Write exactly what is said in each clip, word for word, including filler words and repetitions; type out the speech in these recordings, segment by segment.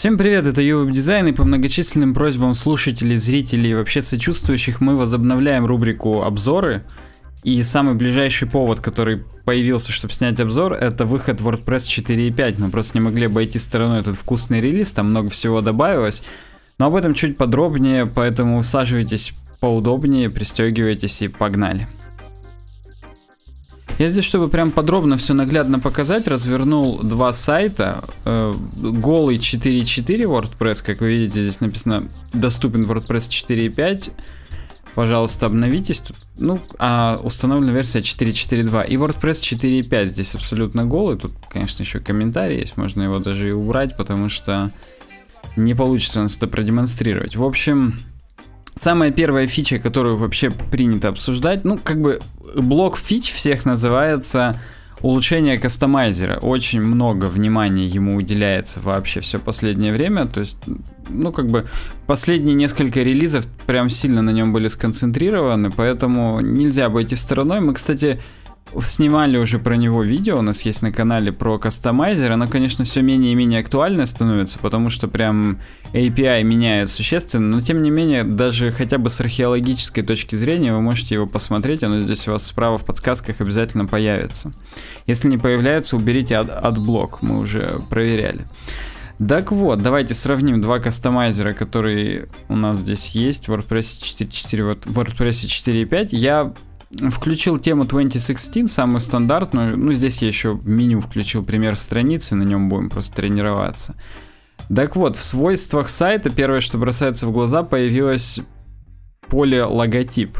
Всем привет, это YouWebDesign, и по многочисленным просьбам слушателей, зрителей и вообще сочувствующих мы возобновляем рубрику «Обзоры». И самый ближайший повод, который появился, чтобы снять обзор, это выход WordPress четыре точка пять. Мы просто не могли обойти стороной этот вкусный релиз, там много всего добавилось. Но об этом чуть подробнее, поэтому усаживайтесь поудобнее, пристегивайтесь и погнали. Я здесь, чтобы прям подробно все наглядно показать, развернул два сайта. Э, голый четыре точка четыре WordPress, как вы видите, здесь написано «Доступен WordPress четыре точка пять». Пожалуйста, обновитесь тут. Ну, а установлена версия четыре точка четыре точка два. И WordPress четыре точка пять здесь абсолютно голый. Тут, конечно, еще комментарий есть, можно его даже и убрать, потому что не получится у нас это продемонстрировать. В общем, самая первая фича, которую вообще принято обсуждать, ну, как бы блок фич всех называется улучшение кастомайзера. Очень много внимания ему уделяется вообще все последнее время. То есть, ну, как бы последние несколько релизов прям сильно на нем были сконцентрированы, поэтому нельзя обойти стороной. Мы, кстати, снимали уже про него видео, у нас есть на канале про кастомайзер. Оно, конечно, все менее и менее актуальное становится, потому что прям эй пи ай меняют существенно, но тем не менее, даже хотя бы с археологической точки зрения вы можете его посмотреть, оно здесь у вас справа в подсказках обязательно появится. Если не появляется, уберите отблок, мы уже проверяли. Так вот, давайте сравним два кастомайзера, которые у нас здесь есть в WordPress четыре точка четыре, в WordPress четыре точка пять. Я включил тему двадцать шестнадцать, самую стандартную. Ну, здесь я еще в меню включил пример страницы, на нем будем просто тренироваться. Так вот, в свойствах сайта первое, что бросается в глаза, появилось поле логотип.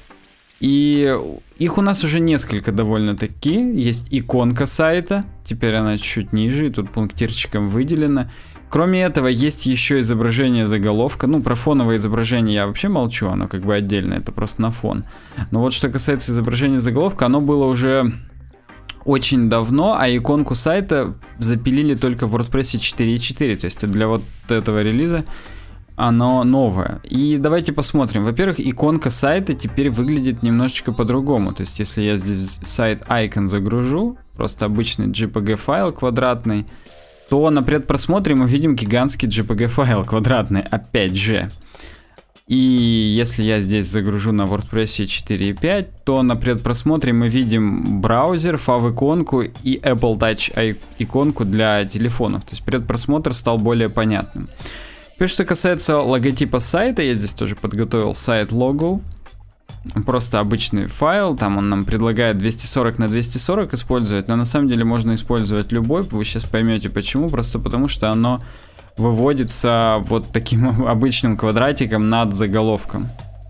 И их у нас уже несколько довольно-таки. Есть иконка сайта, теперь она чуть ниже, и тут пунктирчиком выделена. Кроме этого, есть еще изображение заголовка. Ну, про фоновое изображение я вообще молчу, оно как бы отдельно, это просто на фон. Но вот что касается изображения заголовка, оно было уже очень давно, а иконку сайта запилили только в WordPress четыре точка четыре. То есть для вот этого релиза оно новое. И давайте посмотрим. Во-первых, иконка сайта теперь выглядит немножечко по-другому. То есть если я здесь сайт icon загружу, просто обычный джей пи джи файл квадратный, то на предпросмотре мы видим гигантский джей пи джи файл квадратный, опять же. И если я здесь загружу на WordPress четыре точка пять, то на предпросмотре мы видим браузер, фав-иконку и Apple Touch иконку для телефонов. То есть предпросмотр стал более понятным. Теперь, что касается логотипа сайта, я здесь тоже подготовил сайт лого. Просто обычный файл, там он нам предлагает двести сорок на двести сорок использовать, но на самом деле можно использовать любой, вы сейчас поймете почему, просто потому что оно выводится вот таким обычным квадратиком над заголовком.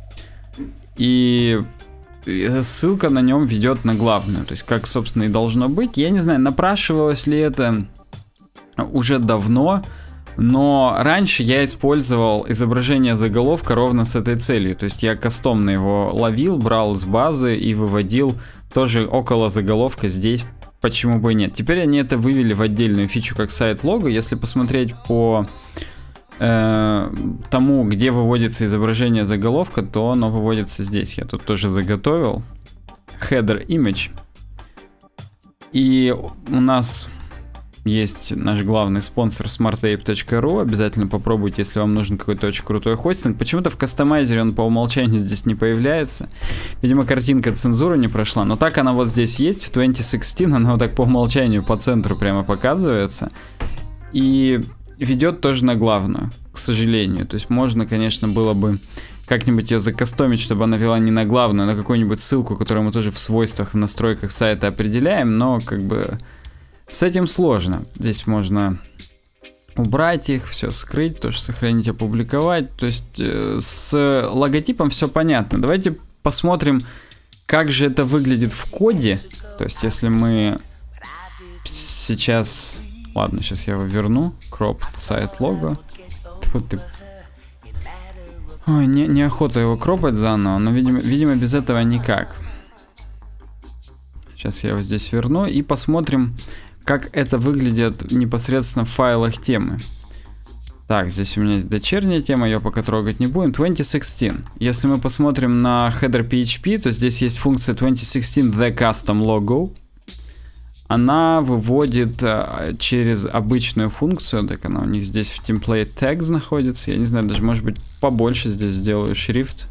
И ссылка на нем ведет на главную, то есть как, собственно, и должно быть. Я не знаю, напрашивалось ли это уже давно, но раньше я использовал изображение заголовка ровно с этой целью. То есть я кастомно его ловил, брал с базы и выводил тоже около заголовка здесь, почему бы и нет. Теперь они это вывели в отдельную фичу как сайт лого. Если посмотреть по э, тому, где выводится изображение заголовка, то оно выводится здесь. Я тут тоже заготовил header image. И у нас есть наш главный спонсор smartape точка ру. Обязательно попробуйте, если вам нужен какой-то очень крутой хостинг. Почему-то в кастомайзере он по умолчанию здесь не появляется. Видимо, картинка цензуры не прошла. Но так она вот здесь есть. В двадцать шестнадцать она вот так по умолчанию по центру прямо показывается. И ведет тоже на главную, к сожалению. То есть можно, конечно, было бы как-нибудь ее закастомить, чтобы она вела не на главную, а на какую-нибудь ссылку, которую мы тоже в свойствах, в настройках сайта определяем. Но как бы с этим сложно. Здесь можно убрать их, все скрыть, тоже сохранить, опубликовать. То есть э, с логотипом все понятно. Давайте посмотрим, как же это выглядит в коде. То есть если мы сейчас... Ладно, сейчас я его верну. Cropped сайт лого. Ой, не, неохота его кропать заново, но, видимо, видимо, без этого никак. Сейчас я его здесь верну и посмотрим, как это выглядит непосредственно в файлах темы. Так, здесь у меня есть дочерняя тема, ее пока трогать не будем. двадцать шестнадцать. Если мы посмотрим на header пи эйч пи, то здесь есть функция двадцать шестнадцать the custom logo. она выводит а, через обычную функцию, так она у них здесь в template tags находится, я не знаю, даже может быть побольше здесь сделаю шрифт.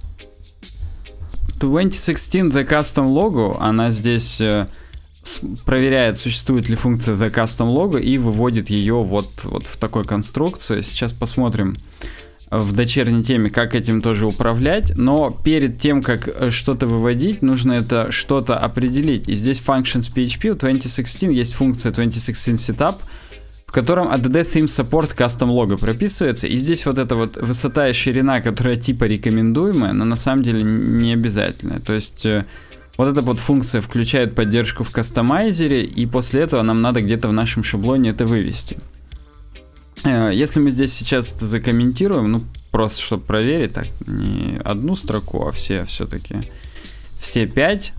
двадцать шестнадцать the custom logo, она здесь э, с, проверяет, существует ли функция the custom logo и выводит ее вот, вот в такой конструкции. Сейчас посмотрим в дочерней теме, как этим тоже управлять, но перед тем, как что-то выводить, нужно это что-то определить. И здесь functions пи эйч пи у двадцать шестнадцать есть функция двадцать шестнадцать setup, в котором эй ди ди theme support custom logo прописывается. И здесь вот эта вот высота и ширина, которая типа рекомендуемая, но на самом деле не обязательная. То есть вот эта вот функция включает поддержку в кастомайзере, и после этого нам надо где-то в нашем шаблоне это вывести. Если мы здесь сейчас это закомментируем, ну просто чтобы проверить, так, не одну строку, а все все-таки, все пять,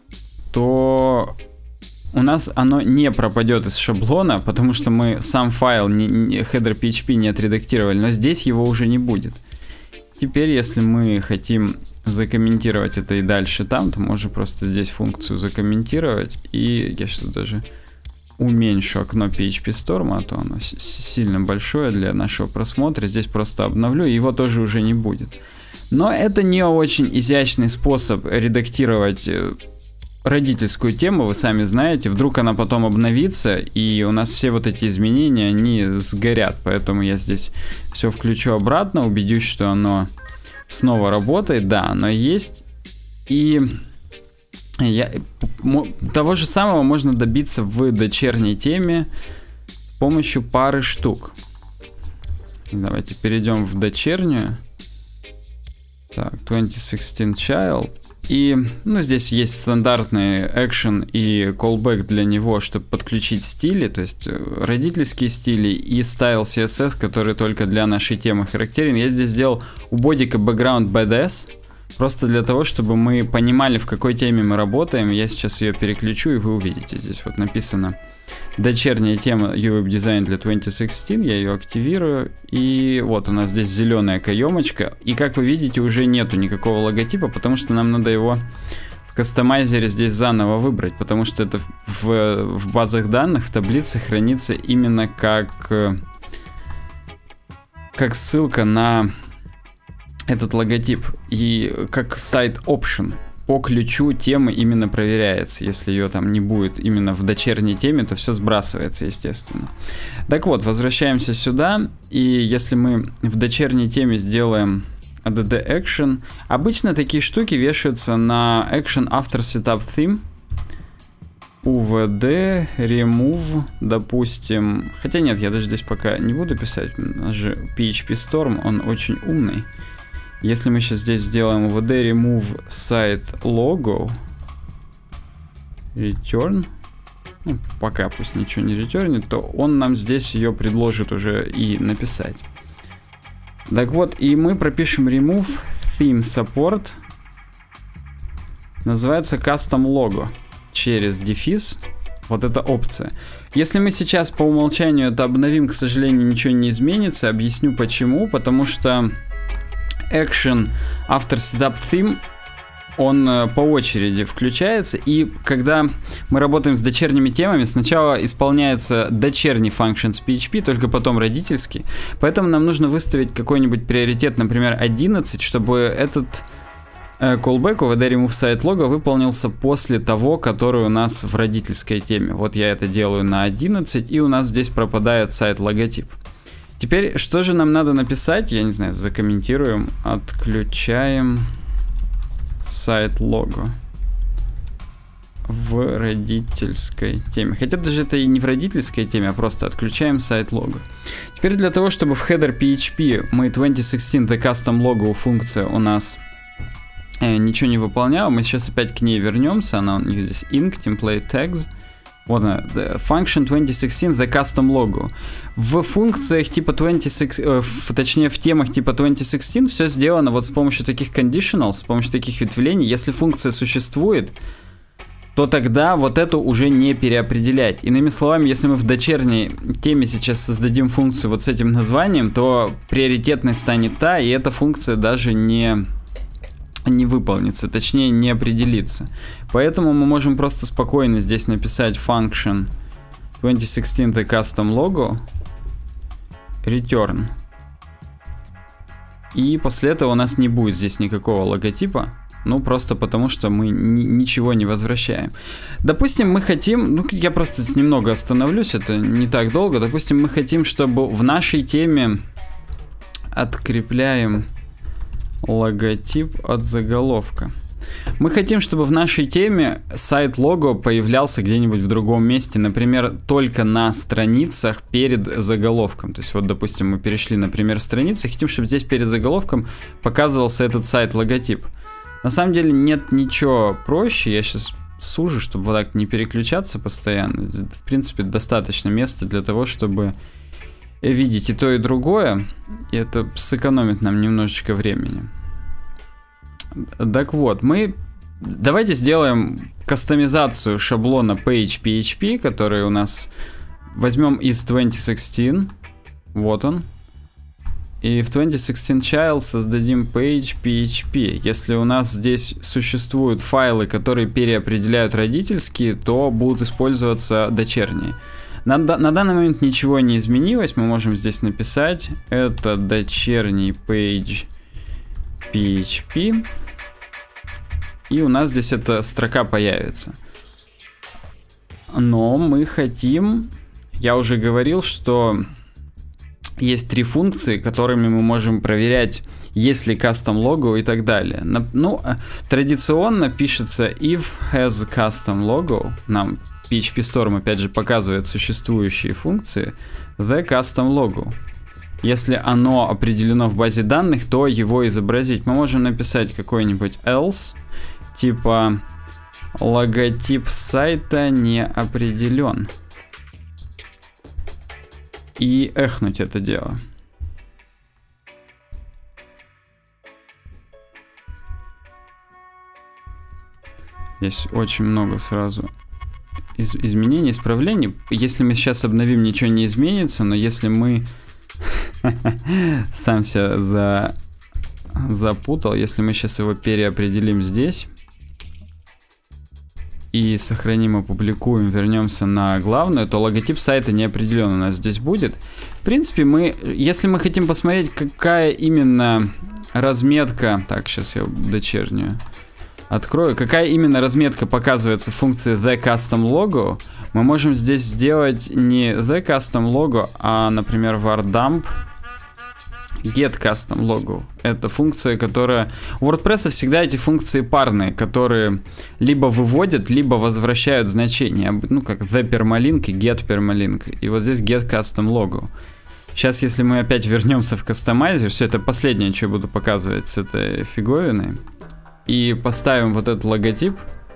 то у нас оно не пропадет из шаблона, потому что мы сам файл не, не, header пи эйч пи не отредактировали, но здесь его уже не будет. Теперь, если мы хотим закомментировать это и дальше там, то можно просто здесь функцию закомментировать, и я сейчас даже уменьшу окно пи эйч пи Storm, а то оно сильно большое для нашего просмотра. Здесь просто обновлю, и его тоже уже не будет. Но это не очень изящный способ редактировать родительскую тему, вы сами знаете. Вдруг она потом обновится, и у нас все вот эти изменения, они сгорят. Поэтому я здесь все включу обратно, убедюсь, что оно снова работает. Да, оно есть. И... Я, того же самого можно добиться в дочерней теме с помощью пары штук. Давайте перейдем в дочернюю. Так, двадцать шестнадцать child. И, ну, здесь есть стандартный action и callback для него, чтобы подключить стили, то есть родительские стили и style си эс эс, который только для нашей темы характерен. Я здесь сделал у бодика background би ди эс. Просто для того, чтобы мы понимали, в какой теме мы работаем. Я сейчас ее переключу, и вы увидите. Здесь вот написано дочерняя тема ю веб Design для двадцать шестнадцать. Я ее активирую. И вот у нас здесь зеленая каемочка. И как вы видите, уже нету никакого логотипа, потому что нам надо его в кастомайзере здесь заново выбрать. Потому что это в, в базах данных, в таблице хранится именно как, как ссылка на... этот логотип, и как сайт option по ключу темы именно проверяется. Если ее там не будет именно в дочерней теме, то все сбрасывается, естественно. Так вот, возвращаемся сюда, и если мы в дочерней теме сделаем эй ди ди action, обычно такие штуки вешаются на action after setup theme, ю ви ди, remove, допустим, хотя нет, я даже здесь пока не буду писать, у нас же пи эйч пи Storm, он очень умный. Если мы сейчас здесь сделаем ю ви ди remove site logo return, ну, пока пусть ничего не ретёрнит, то он нам здесь ее предложит уже и написать. Так вот, и мы пропишем remove theme support, называется custom logo, через дефис, вот эта опция. Если мы сейчас по умолчанию это обновим, к сожалению, ничего не изменится. Объясню почему. Потому что action after setup theme, он э, по очереди включается, и когда мы работаем с дочерними темами, сначала исполняется дочерний functions пи эйч пи, только потом родительский, поэтому нам нужно выставить какой-нибудь приоритет, например, одиннадцать, чтобы этот э, callback ю ви ди remove site logo выполнился после того, который у нас в родительской теме. Вот я это делаю на одиннадцать, и у нас здесь пропадает сайт логотип. Теперь, что же нам надо написать? Я не знаю, закомментируем. Отключаем сайт лого в родительской теме. Хотя даже это и не в родительской теме, а просто отключаем сайт лого. Теперь для того, чтобы в header пи эйч пи мы двадцать шестнадцать the custom logo функция у нас э, ничего не выполняла, мы сейчас опять к ней вернемся. Она у них здесь inc, template tags. Вот она, function двадцать шестнадцать the custom logo. В функциях типа двадцать шестнадцать, э, в, точнее в темах типа двадцать шестнадцать все сделано вот с помощью таких conditionals, с помощью таких ветвлений. Если функция существует, то тогда вот эту уже не переопределять. Иными словами, если мы в дочерней теме сейчас создадим функцию вот с этим названием, то приоритетной станет та, и эта функция даже не не выполнится, точнее не определится. Поэтому мы можем просто спокойно здесь написать function twenty sixteen the custom logo return. И после этого у нас не будет здесь никакого логотипа. Ну, просто потому, что мы ни ничего не возвращаем. Допустим, мы хотим... Ну, я просто немного остановлюсь, это не так долго. Допустим, мы хотим, чтобы в нашей теме открепляем логотип от заголовка. Мы хотим, чтобы в нашей теме сайт-лого появлялся где-нибудь в другом месте, например, только на страницах перед заголовком. То есть вот, допустим, мы перешли, например, страницы, хотим, чтобы здесь перед заголовком показывался этот сайт-логотип. На самом деле нет ничего проще, я сейчас сужу, чтобы вот так не переключаться постоянно. В принципе, достаточно места для того, чтобы видеть и то, и другое, и это сэкономит нам немножечко времени. Так вот, мы давайте сделаем кастомизацию шаблона page.php, который у нас возьмем из twenty sixteen. Вот он. И в twenty sixteen child создадим page.php. Если у нас здесь существуют файлы, которые переопределяют родительские, то будут использоваться дочерние. На, на данный момент ничего не изменилось. Мы можем здесь написать это дочерний page.php. И у нас здесь эта строка появится. Но мы хотим... Я уже говорил, что есть три функции, которыми мы можем проверять, есть ли custom logo и так далее. Ну, традиционно пишется if has custom logo. Нам пи эйч пи Storm опять же показывает существующие функции. The custom logo. Если оно определено в базе данных, то его изобразить. Мы можем написать какой-нибудь else, типа логотип сайта не определен. И эхнуть это дело. Здесь очень много сразу из изменений, исправлений. Если мы сейчас обновим, ничего не изменится, но если мы... Сам себя за... запутал. Если мы сейчас его переопределим здесь и сохраним, опубликуем, вернемся на главную, то логотип сайта не определен у нас здесь будет. В принципе, мы, если мы хотим посмотреть, какая именно разметка... Так, сейчас я дочернюю открою. Какая именно разметка показывается в функции the custom logo, мы можем здесь сделать не the custom logo, а, например, var dump get custom logo. Это функция, которая... У WordPress всегда эти функции парные, которые либо выводят, либо возвращают значение. Ну, как the permalink и get permalink. И вот здесь get custom logo. Сейчас, если мы опять вернемся в кастомайзер, все это последнее, что я буду показывать с этой фиговиной, и поставим вот этот логотип.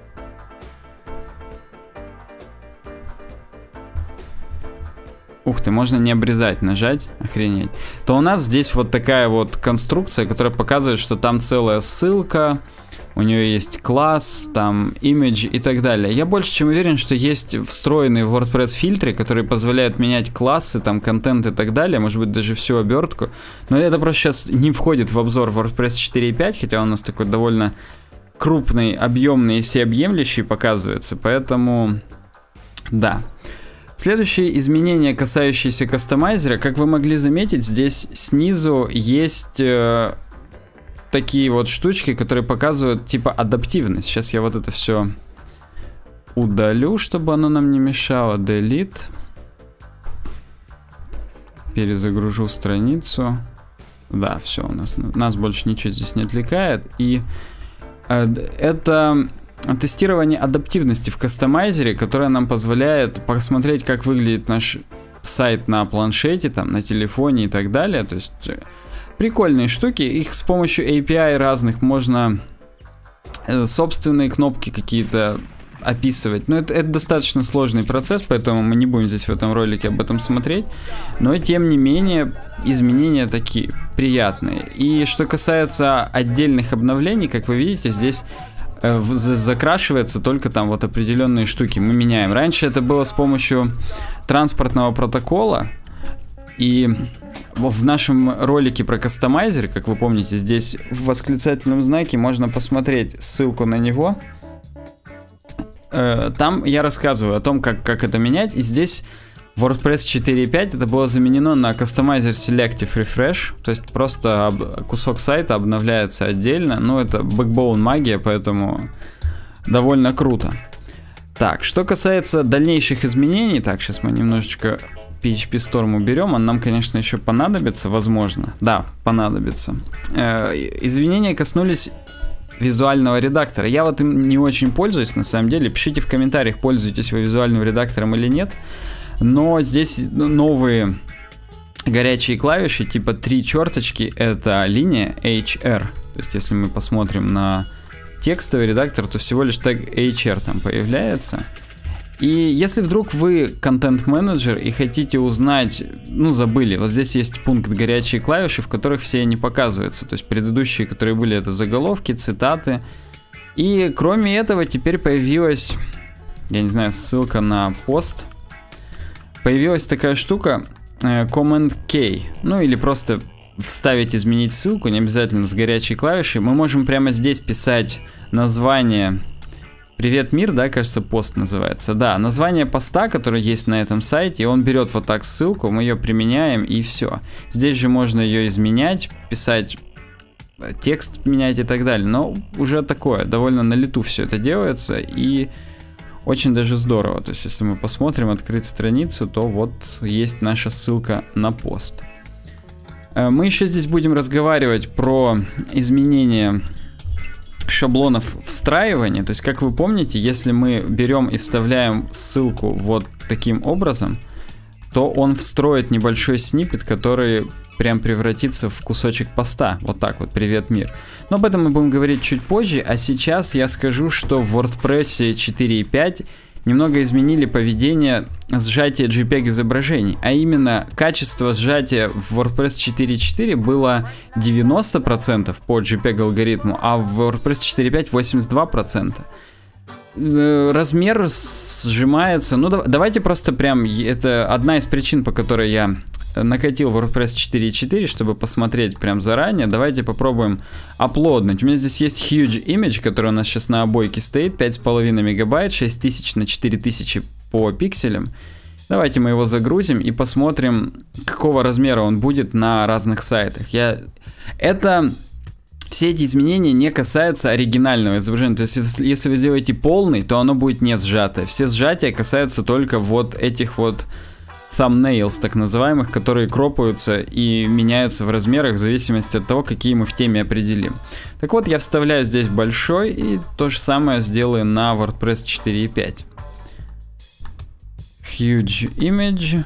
Ух ты, можно не обрезать, нажать, охренеть. То у нас здесь вот такая вот конструкция, которая показывает, что там целая ссылка, у нее есть класс, там image и так далее. Я больше чем уверен, что есть встроенные в WordPress фильтры, которые позволяют менять классы, там контент и так далее, может быть даже всю обертку. Но это просто сейчас не входит в обзор WordPress четыре и пять, хотя он у нас такой довольно крупный, объемный и всеобъемлющий показывается, поэтому да. Следующие изменения, касающиеся кастомайзера, как вы могли заметить, здесь снизу есть э, такие вот штучки, которые показывают типа адаптивность. Сейчас я вот это все удалю, чтобы оно нам не мешало. Delete. Перезагружу страницу. Да, все, у нас, нас больше ничего здесь не отвлекает. И э, это... тестирование адаптивности в кастомайзере, которое нам позволяет посмотреть, как выглядит наш сайт на планшете, там, на телефоне и так далее. То есть прикольные штуки. Их с помощью эй пи ай разных можно собственные кнопки какие-то описывать. Но это, это достаточно сложный процесс, поэтому мы не будем здесь в этом ролике об этом смотреть. Но тем не менее изменения такие приятные. И что касается отдельных обновлений, как вы видите, здесь закрашивается только там вот определенные штуки мы меняем. Раньше это было с помощью транспортного протокола, и в нашем ролике про кастомайзер, как вы помните, здесь в восклицательном знаке можно посмотреть ссылку на него. Там я рассказываю о том, как, как это менять. И здесь в WordPress четыре точка пять это было заменено на Customizer Selective Refresh. То есть просто об, кусок сайта обновляется отдельно. Ну, это backbone магия, поэтому довольно круто. Так, что касается дальнейших изменений. Так, сейчас мы немножечко пи эйч пи Storm уберем. Он нам, конечно, еще понадобится, возможно. Да, понадобится. Э, изменения коснулись визуального редактора. Я вот им не очень пользуюсь, на самом деле. Пишите в комментариях, пользуетесь вы визуальным редактором или нет. Но здесь новые горячие клавиши, типа три черточки, это линия эйч ар. То есть, если мы посмотрим на текстовый редактор, то всего лишь тег эйч ар там появляется. И если вдруг вы контент-менеджер и хотите узнать, ну забыли, вот здесь есть пункт горячие клавиши, в которых все они показываются. То есть предыдущие, которые были, это заголовки, цитаты. И кроме этого теперь появилась, я не знаю, ссылка на пост. Появилась такая штука, Command K, ну или просто вставить, изменить ссылку, не обязательно с горячей клавишей. Мы можем прямо здесь писать название... Привет, мир, да, кажется, пост называется. Да, название поста, который есть на этом сайте, он берет вот так ссылку, мы ее применяем и все. Здесь же можно ее изменять, писать текст, менять и так далее. Но уже такое, довольно на лету все это делается и очень даже здорово. То есть, если мы посмотрим, открыть страницу, то вот есть наша ссылка на пост. Мы еще здесь будем разговаривать про изменения шаблонов встраивания. То есть, как вы помните, если мы берем и вставляем ссылку вот таким образом, то он встроит небольшой сниппет, который прям превратится в кусочек поста. Вот так вот, привет, мир. Но об этом мы будем говорить чуть позже, а сейчас я скажу, что в WordPress четыре точка пять немного изменили поведение сжатия JPEG изображений, а именно качество сжатия в WordPress четыре точка четыре было девяносто процентов по JPEG алгоритму, а в WordPress четыре точка пять восемьдесят два процента. Размер сжимается, ну давайте просто прям, это одна из причин, по которой я накатил в WordPress четыре точка четыре, чтобы посмотреть прям заранее. Давайте попробуем аплоднуть. У меня здесь есть Huge Image, который у нас сейчас на обойке стоит, пять с половиной мегабайт, шесть тысяч на четыре тысячи по пикселям. Давайте мы его загрузим и посмотрим, какого размера он будет на разных сайтах. Я... Это... Все эти изменения не касаются оригинального изображения. То есть, если вы сделаете полный, то оно будет не сжатое. Все сжатия касаются только вот этих вот thumbnails, так называемых, которые кропаются и меняются в размерах в зависимости от того, какие мы в теме определим. Так вот, я вставляю здесь большой и то же самое сделаю на WordPress четыре точка пять. Huge Image.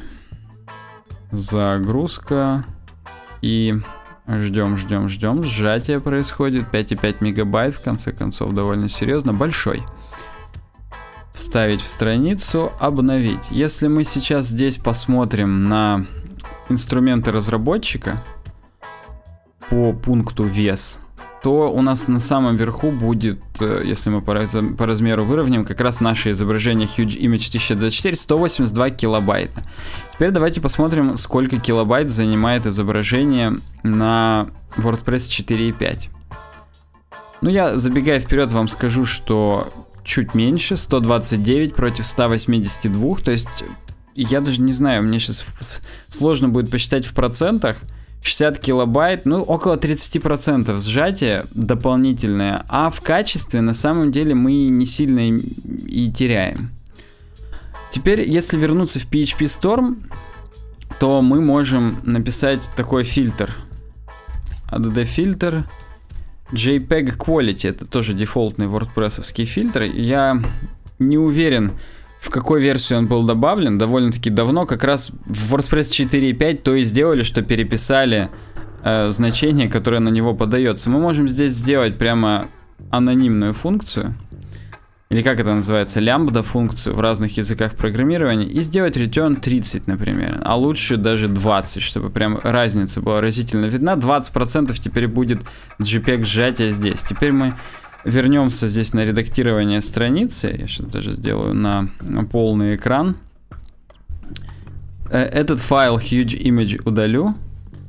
Загрузка. И ждем, ждем, ждем. Сжатие происходит. пять и пять мегабайт, в конце концов, довольно серьезно. Большой. Вставить в страницу, обновить. Если мы сейчас здесь посмотрим на инструменты разработчика по пункту вес, то у нас на самом верху будет, если мы по, раз, по размеру выровняем, как раз наше изображение Huge Image тысяча двадцать четыре, сто восемьдесят два килобайта. Теперь давайте посмотрим, сколько килобайт занимает изображение на WordPress четыре точка пять. Ну, я, забегая вперед, вам скажу, что чуть меньше, сто двадцать девять против ста восьмидесяти двух, то есть я даже не знаю, мне сейчас сложно будет посчитать в процентах. шестьдесят килобайт, ну около тридцати процентов сжатия дополнительное, а в качестве на самом деле мы не сильно и, и теряем. Теперь, если вернуться в пи эйч пи Storm, то мы можем написать такой фильтр. эй ди ди фильтр. JPEG Quality, это тоже дефолтный WordPress-овский фильтр. Я не уверен, в какой версии он был добавлен, довольно-таки давно. Как раз в WordPress четыре точка пять то и сделали, что переписали э, значение, которое на него подается. Мы можем здесь сделать прямо анонимную функцию, или как это называется, лямбда функцию в разных языках программирования, и сделать return тридцать, например, а лучше даже двадцать, чтобы прям разница была разительно видна. двадцать процентов теперь будет JPEG сжатия здесь. Теперь мы вернемся здесь на редактирование страницы. Я сейчас даже сделаю на, на полный экран. Этот файл Huge Image удалю.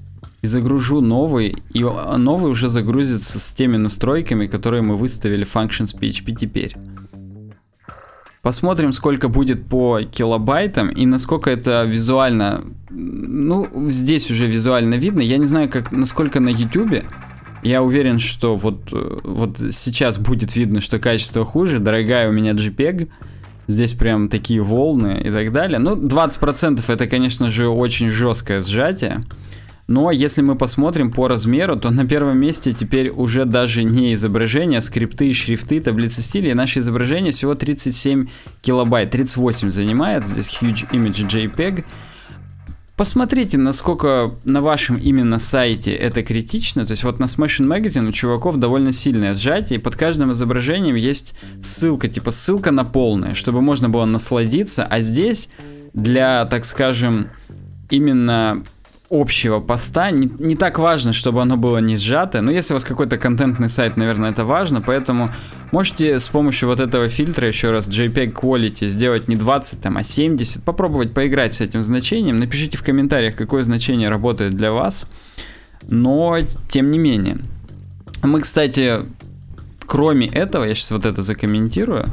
и загружу новый, и новый уже загрузится с теми настройками, которые мы выставили в functions пи эйч пи теперь. Посмотрим, сколько будет по килобайтам и насколько это визуально, ну, здесь уже визуально видно. Я не знаю, как, насколько на YouTube. Я уверен, что вот, вот сейчас будет видно, что качество хуже. Дорогая у меня JPEG. Здесь прям такие волны и так далее. Ну, двадцать процентов это, конечно же, очень жесткое сжатие. Но если мы посмотрим по размеру, то на первом месте теперь уже даже не изображения, а скрипты, шрифты, таблицы стиля. И наше изображение всего тридцать семь килобайт, тридцать восемь занимает. Здесь Huge Image JPEG. Посмотрите, насколько на вашем именно сайте это критично. То есть вот на Smashing Magazine у чуваков довольно сильное сжатие. И под каждым изображением есть ссылка, типа ссылка на полное, чтобы можно было насладиться. А здесь для, так скажем, именно общего поста не, не так важно, чтобы оно было не сжато. Но если у вас какой-то контентный сайт, наверное, это важно. Поэтому можете с помощью вот этого фильтра, еще раз, JPEG Quality, сделать не двадцать, там, а семьдесят. Попробовать поиграть с этим значением. Напишите в комментариях, какое значение работает для вас. Но, тем не менее. Мы, кстати, кроме этого, я сейчас вот это закомментирую.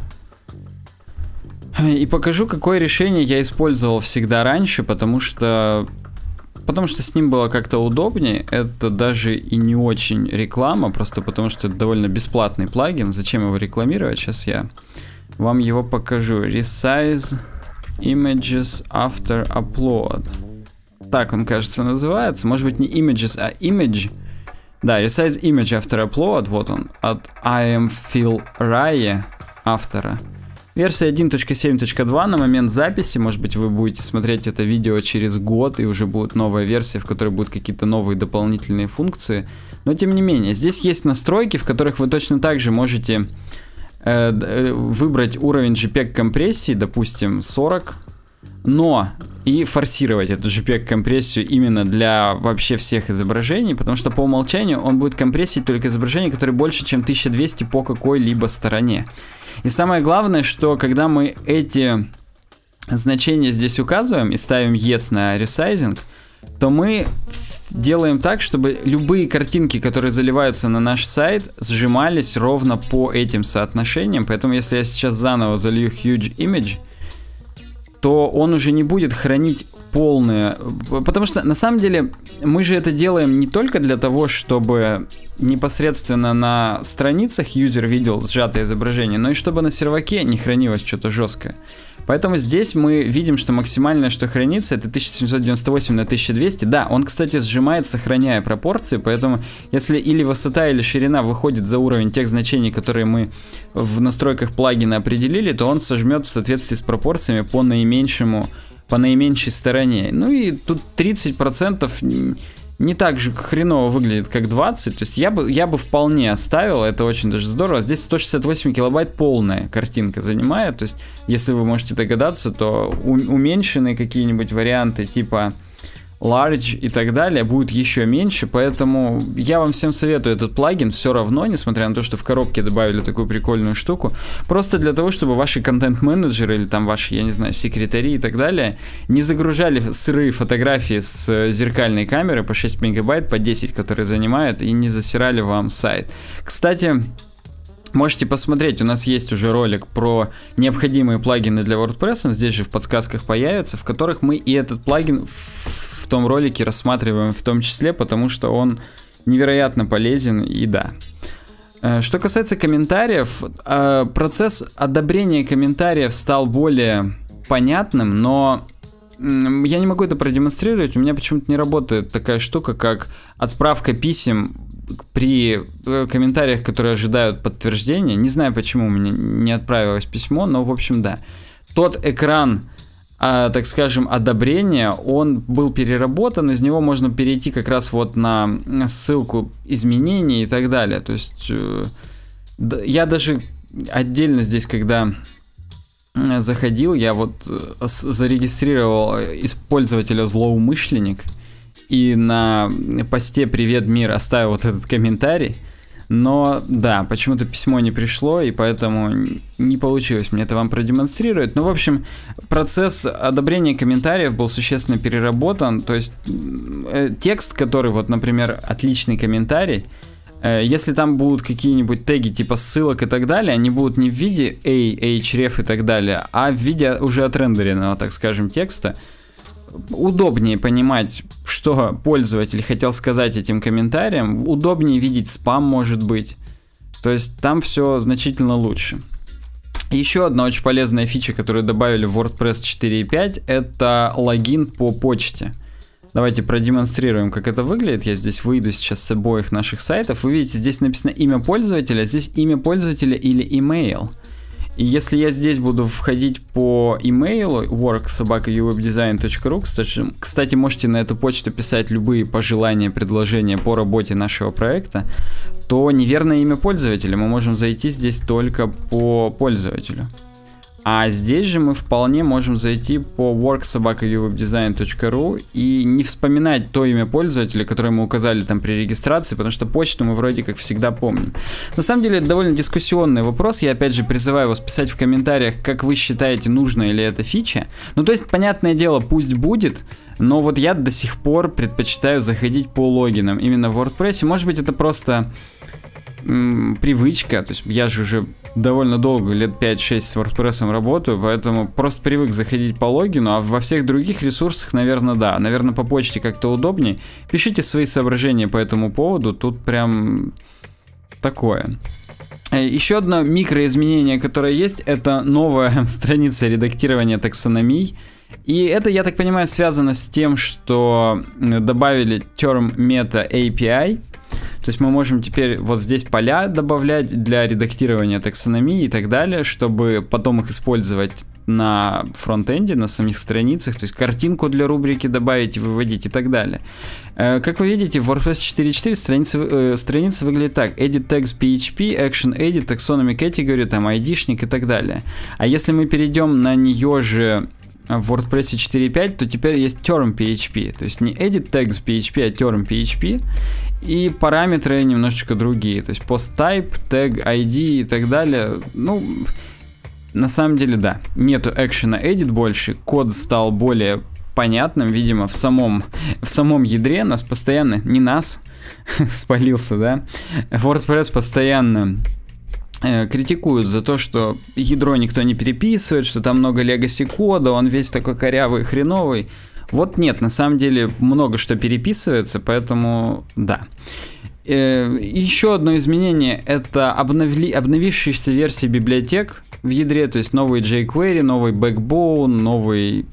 И покажу, какое решение я использовал всегда раньше, потому что... Потому что с ним было как-то удобнее. Это даже и не очень реклама, просто потому что это довольно бесплатный плагин. Зачем его рекламировать? Сейчас я вам его покажу. Resize Images After Upload. Так он, кажется, называется. Может быть, не Images, а Image. Да, Resize Image After Upload. Вот он. От I Am Phil Rye, автора. Версия один точка семь точка два на момент записи. Может быть, вы будете смотреть это видео через год, и уже будет новая версия, в которой будут какие-то новые дополнительные функции. Но, тем не менее, здесь есть настройки, в которых вы точно так же можете э, выбрать уровень JPEG компрессии, допустим, сорок, но и форсировать эту JPEG компрессию именно для вообще всех изображений, потому что по умолчанию он будет компрессить только изображения, которые больше, чем тысяча двести по какой-либо стороне. И самое главное, что когда мы эти значения здесь указываем и ставим Yes на resizing, то мы делаем так, чтобы любые картинки, которые заливаются на наш сайт, сжимались ровно по этим соотношениям. Поэтому если я сейчас заново залью Huge Image, то он уже не будет хранить полные... Потому что, на самом деле, мы же это делаем не только для того, чтобы непосредственно на страницах юзер видел сжатое изображение, но и чтобы на серваке не хранилось что-то жесткое. Поэтому здесь мы видим, что максимальное, что хранится, это тысяча семьсот девяносто восемь на тысяча двести. Да, он, кстати, сжимает, сохраняя пропорции, поэтому если или высота, или ширина выходит за уровень тех значений, которые мы в настройках плагина определили, то он сожмет в соответствии с пропорциями по наименьшему, по наименьшей стороне. Ну и тут тридцать процентов не так же хреново выглядит, как двадцать. То есть я бы, я бы вполне оставил, это очень даже здорово. Здесь сто шестьдесят восемь килобайт полная картинка занимает. То есть, если вы можете догадаться, то уменьшенные какие-нибудь варианты типа large и так далее будут еще меньше. Поэтому я вам всем советую этот плагин все равно, несмотря на то, что в коробке добавили такую прикольную штуку. Просто для того, чтобы ваши контент-менеджеры или там ваши, я не знаю, секретари и так далее не загружали сырые фотографии с зеркальной камеры по шесть мегабайт, по десять, которые занимают, и не засирали вам сайт. Кстати, можете посмотреть, у нас есть уже ролик про необходимые плагины для WordPress, он здесь же в подсказках появится, в которых мы и этот плагин в том ролике рассматриваем в том числе, потому что он невероятно полезен, и да. Что касается комментариев, процесс одобрения комментариев стал более понятным, но я не могу это продемонстрировать, у меня почему-то не работает такая штука, как отправка писем при комментариях, которые ожидают подтверждения. Не знаю, почему у меня не отправилось письмо, но в общем да. Тот экран, а, так скажем, одобрения, он был переработан, из него можно перейти как раз вот на ссылку изменений и так далее. То есть э, я даже отдельно здесь, когда заходил, я вот зарегистрировал использователя злоумышленник и на посте «Привет, мир» оставил вот этот комментарий. Но да, почему-то письмо не пришло, и поэтому не получилось мне это вам продемонстрировать. Ну, в общем, процесс одобрения комментариев был существенно переработан. То есть э, текст, который, вот, например, отличный комментарий, э, если там будут какие-нибудь теги типа ссылок и так далее, они будут не в виде A, href и так далее, а в виде уже отрендеренного, так скажем, текста. Удобнее понимать, что пользователь хотел сказать этим комментарием, удобнее видеть спам, может быть. То есть там все значительно лучше. Еще одна очень полезная фича, которую добавили в WordPress четыре и пять, это логин по почте. Давайте продемонстрируем, как это выглядит. Я здесь выйду сейчас с обоих наших сайтов. Вы видите, здесь написано имя пользователя, здесь имя пользователя или email. И если я здесь буду входить по имейлу work собака uwebdesign точка ру, кстати, кстати, можете на эту почту писать любые пожелания, предложения по работе нашего проекта, то неверное имя пользователя мы можем зайти здесь только по пользователю. А здесь же мы вполне можем зайти по work собака uwebdesign точка ру и не вспоминать то имя пользователя, которое мы указали там при регистрации, потому что почту мы вроде как всегда помним. На самом деле это довольно дискуссионный вопрос. Я опять же призываю вас писать в комментариях, как вы считаете, нужна ли эта фича. Ну то есть, понятное дело, пусть будет, но вот я до сих пор предпочитаю заходить по логинам именно в WordPress. Может быть, это просто м- привычка, то есть я же уже довольно долго, лет пять-шесть с WordPress работаю, поэтому просто привык заходить по логину, а во всех других ресурсах, наверное, да. Наверное, по почте как-то удобнее. Пишите свои соображения по этому поводу, тут прям такое. Еще одно микроизменение, которое есть, это новая страница редактирования таксономий. И это, я так понимаю, связано с тем, что добавили term meta эй пи ай. То есть мы можем теперь вот здесь поля добавлять для редактирования таксономии и так далее, чтобы потом их использовать на фронтенде, на самих страницах, то есть картинку для рубрики добавить, выводить и так далее. Как вы видите, в WordPress четыре точка четыре страница, э, страница выглядит так: Edit Text пи эйч пи, Action Edit, Taxonomy Category, там айдишник и так далее. А если мы перейдем на нее же в WordPress четыре точка пять, то теперь есть term пи эйч пи, то есть не edit text пи эйч пи, а term пи эйч пи, и параметры немножечко другие, то есть post type, tag ай ди и так далее. Ну, на самом деле, да, нету action edit больше, код стал более понятным, видимо, в самом, в самом ядре нас постоянно, не нас, спалился, да, WordPress постоянно критикуют за то, что ядро никто не переписывает, что там много legacy кода, он весь такой корявый, хреновый. Вот нет, на самом деле много что переписывается, поэтому да. Еще одно изменение — это обновли, обновившиеся версии библиотек в ядре, то есть новый jQuery, новый Backbone, новый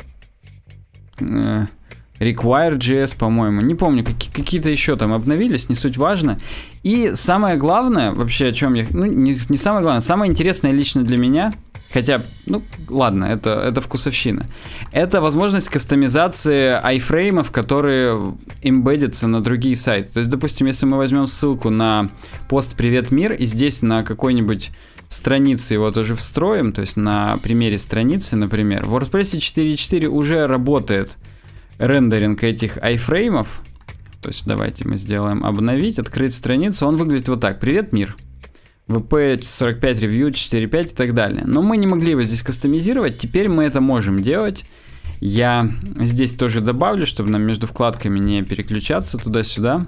э, Require.js, по-моему. Не помню, какие- какие-то еще там обновились, не суть важно. И самое главное, вообще о чем я... Ну, не, не самое главное, самое интересное лично для меня, хотя, ну, ладно, это, это вкусовщина. Это возможность кастомизации айфреймов, которые эмбедятся на другие сайты. То есть, допустим, если мы возьмем ссылку на пост «Привет, мир», и здесь на какой-нибудь странице его тоже встроим, то есть на примере страницы, например, в WordPress четыре точка четыре уже работает рендеринг этих айфреймов. То есть давайте мы сделаем обновить, открыть страницу. Он выглядит вот так: «Привет, мир», ви пи сорок пять ревью, четыре точка пять и так далее. Но мы не могли его здесь кастомизировать, теперь мы это можем делать. Я здесь тоже добавлю, чтобы нам между вкладками не переключаться туда-сюда.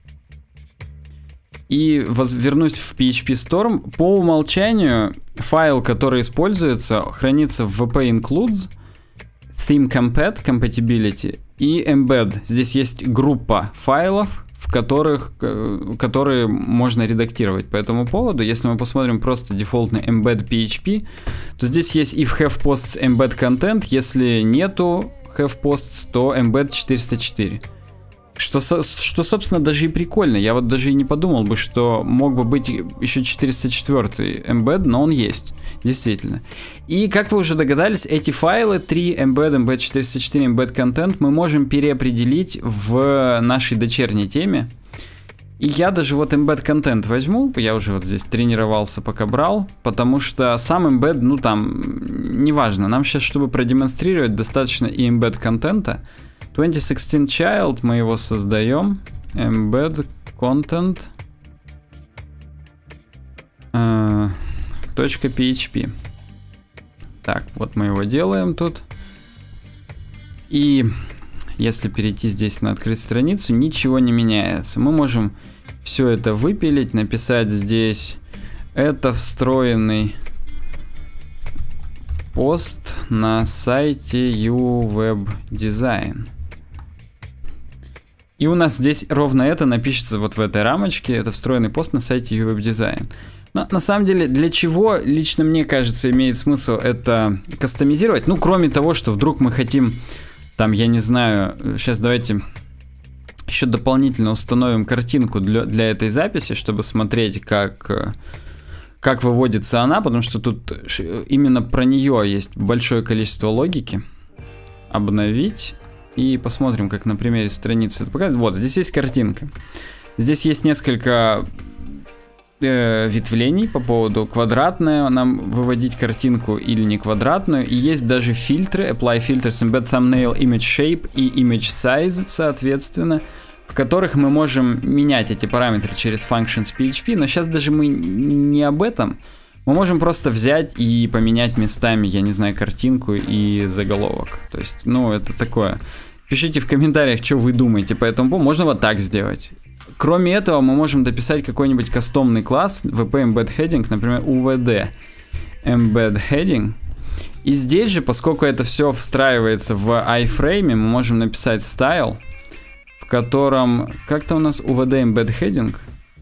И вернусь в пи эйч пи Storm. По умолчанию файл, который используется, хранится в ви пи includes, theme compat, compatibility и embed. Здесь есть группа файлов, в которых, которые можно редактировать по этому поводу. Если мы посмотрим просто дефолтный embed пи эйч пи, то здесь есть if have posts embed content, если нету have posts, то embed четыреста четыре. Что, что, собственно, даже и прикольно. Я вот даже и не подумал бы, что мог бы быть еще четыреста четвёртый embed, но он есть, действительно. И, как вы уже догадались, эти файлы три embed, embed четыреста четыре, embed content мы можем переопределить в нашей дочерней теме. И я даже вот embed content возьму, я уже вот здесь тренировался, пока брал, потому что сам embed, ну там, неважно, нам сейчас, чтобы продемонстрировать, достаточно и embed контента. двадцать шестнадцать Child, мы его создаем, embed content, .php. Так, вот мы его делаем тут. И если перейти здесь на открыть страницу, ничего не меняется. Мы можем все это выпилить, написать здесь: это встроенный пост на сайте uWebDesign. И у нас здесь ровно это напишется вот в этой рамочке. Это встроенный пост на сайте uWebDesign. Но на самом деле, для чего, лично мне кажется, имеет смысл это кастомизировать? Ну, кроме того, что вдруг мы хотим, там, я не знаю, сейчас давайте еще дополнительно установим картинку для, для этой записи, чтобы смотреть, как, как выводится она, потому что тут именно про нее есть большое количество логики. Обновить. И посмотрим, как на примере страницы это показывает. Вот, здесь есть картинка. Здесь есть несколько э, ветвлений по поводу квадратная, нам выводить картинку или не квадратную. И есть даже фильтры, Apply Filters, Embed Thumbnail, Image Shape и Image Size, соответственно, в которых мы можем менять эти параметры через Functions пи эйч пи. Но сейчас даже мы не об этом. Мы можем просто взять и поменять местами, я не знаю, картинку и заголовок. То есть, ну, это такое. Пишите в комментариях, что вы думаете по этому поводу. Можно вот так сделать. Кроме этого, мы можем дописать какой-нибудь кастомный класс, ви пи Embed Heading, например, ю ви ди Embed Heading. И здесь же, поскольку это все встраивается в iframe, мы можем написать style, в котором, как-то у нас ю ви ди Embed Heading,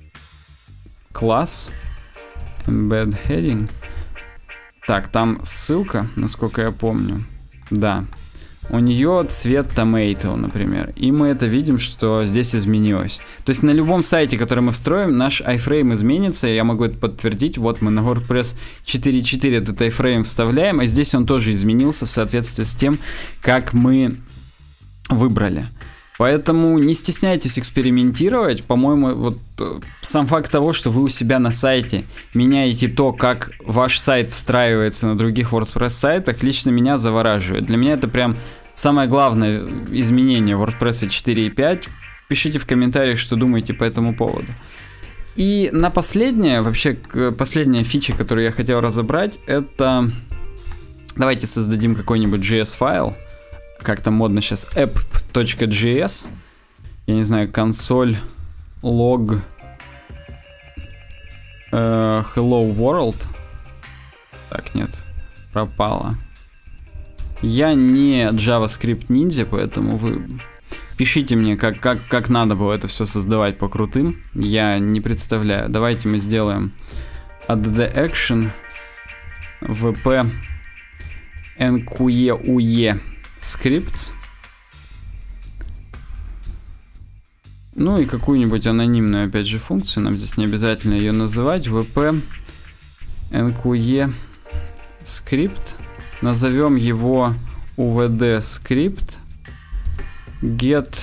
класс, Embed Heading. Так, там ссылка, насколько я помню. Да. У нее цвет Tomato, например. И мы это видим, что здесь изменилось. То есть на любом сайте, который мы встроим, наш iframe изменится. Я могу это подтвердить. Вот мы на WordPress четыре точка четыре этот iframe вставляем. А здесь он тоже изменился в соответствии с тем, как мы выбрали. Поэтому не стесняйтесь экспериментировать. По-моему, вот сам факт того, что вы у себя на сайте меняете то, как ваш сайт встраивается на других WordPress сайтах, лично меня завораживает. Для меня это прям самое главное изменение WordPress четыре точка пять. Пишите в комментариях, что думаете по этому поводу. И на последнее, вообще последняя фича, которую я хотел разобрать, это давайте создадим какой-нибудь джей эс файл. Как там модно сейчас, app.js, я не знаю, консоль log uh, hello world. Так, нет, пропало. Я не JavaScript ниндзя, поэтому вы пишите мне, как, как, как надо было это все создавать по крутым. Я не представляю. Давайте мы сделаем add the action vp nque scripts. Ну и какую-нибудь анонимную, опять же, функцию. Нам здесь не обязательно ее называть. vp nque script. Назовем его uvd script get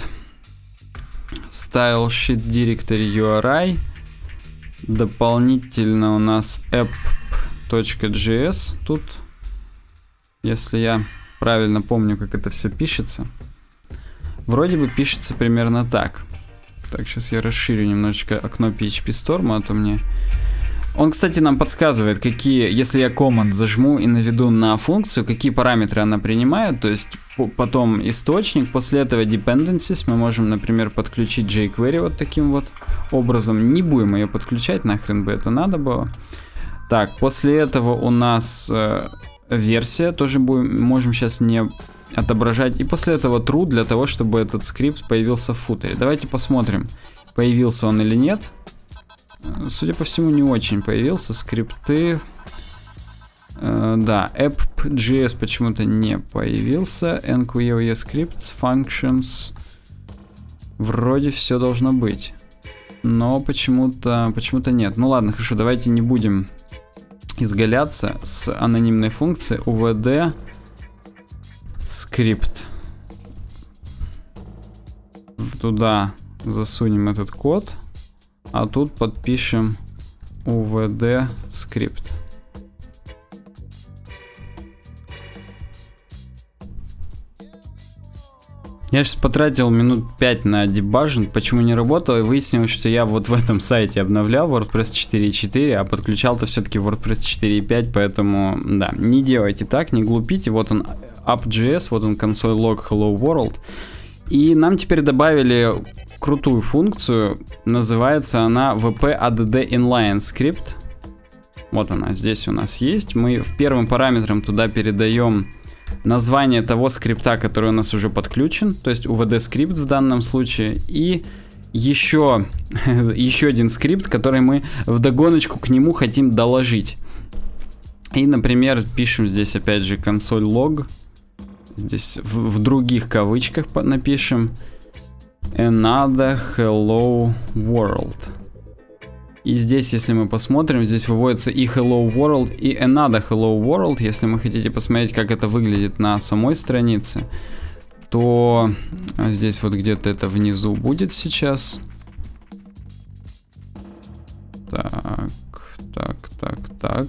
style sheet directory ю ар ай. Дополнительно у нас app.js тут, если я правильно помню, как это все пишется. Вроде бы пишется примерно так. Так, сейчас я расширю немножечко окно пи эйч пи Storm, а то мне... Он, кстати, нам подсказывает, какие, если я Command зажму и наведу на функцию, какие параметры она принимает. То есть потом источник, после этого dependencies. Мы можем, например, подключить jQuery вот таким вот образом. Не будем ее подключать, нахрен бы это надо было. Так, после этого у нас... версия, тоже будем, можем сейчас не отображать. И после этого true, для того, чтобы этот скрипт появился в футере. Давайте посмотрим, появился он или нет. Судя по всему, не очень появился. Скрипты. Э, да, app.js почему-то не появился. nque scripts, functions. Вроде все должно быть. Но почему-то почему-то нет. Ну ладно, хорошо, давайте не будем изгаляться с анонимной функцией uvd script. Туда засунем этот код, а тут подпишем uvd script. Я сейчас потратил минут пять на дебажинг, почему не работало, и выяснилось, что я вот в этом сайте обновлял WordPress четыре точка четыре, а подключал-то все-таки WordPress четыре точка пять, поэтому, да, не делайте так, не глупите. Вот он app.js, вот он console log hello world. И нам теперь добавили крутую функцию, называется она ви пи эй ди ди inline script. Вот она здесь у нас есть. Мы в первым параметром туда передаем название того скрипта, который у нас уже подключен, то есть ю ви ди скрипт в данном случае, и еще, еще один скрипт, который мы вдогоночку к нему хотим доложить. И, например, пишем здесь опять же console log, здесь в, в других кавычках напишем another hello world. И здесь, если мы посмотрим, здесь выводится и hello world, и another hello world. Если вы хотите посмотреть, как это выглядит на самой странице, то здесь вот где-то это внизу будет сейчас. Так, так, так, так.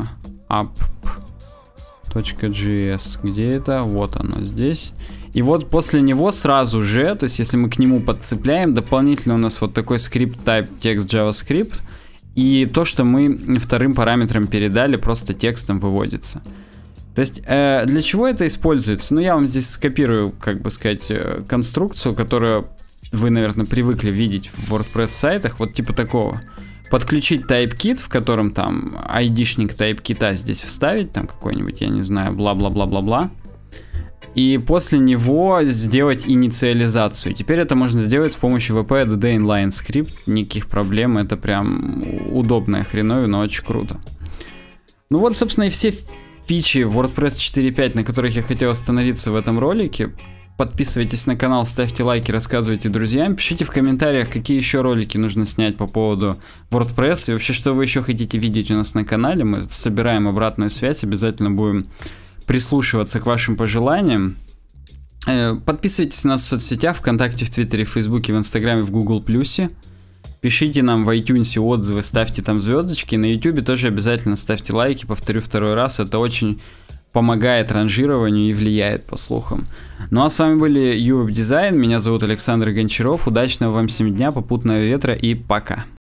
app.js. Где это? Вот оно здесь. И вот после него сразу же, то есть если мы к нему подцепляем, дополнительно у нас вот такой скрипт type text JavaScript, и то, что мы вторым параметром передали, просто текстом выводится. То есть э, для чего это используется? Ну, я вам здесь скопирую, как бы сказать, конструкцию, которую вы, наверное, привыкли видеть в WordPress сайтах, вот типа такого. Подключить typekit, в котором там айдишник typekit здесь вставить, там какой-нибудь, я не знаю, бла-бла-бла-бла-бла. И после него сделать инициализацию. Теперь это можно сделать с помощью ви пи эй ди ди inline script. Никаких проблем, это прям удобная хреновина, очень круто. Ну вот, собственно, и все фичи WordPress четыре точка пять, на которых я хотел остановиться в этом ролике. Подписывайтесь на канал, ставьте лайки, рассказывайте друзьям. Пишите в комментариях, какие еще ролики нужно снять по поводу WordPress. И вообще, что вы еще хотите видеть у нас на канале. Мы собираем обратную связь, обязательно будем прислушиваться к вашим пожеланиям. Подписывайтесь на нас в соцсетях, ВКонтакте, в Твиттере, в Фейсбуке, в Инстаграме, в Гугл Плюсе. Пишите нам в iTunes отзывы, ставьте там звездочки. На Ютубе тоже обязательно ставьте лайки, повторю второй раз. Это очень помогает ранжированию и влияет, по слухам. Ну а с вами были YouWeb Design. Меня зовут Александр Гончаров. Удачного вам всем дня, попутного ветра и пока.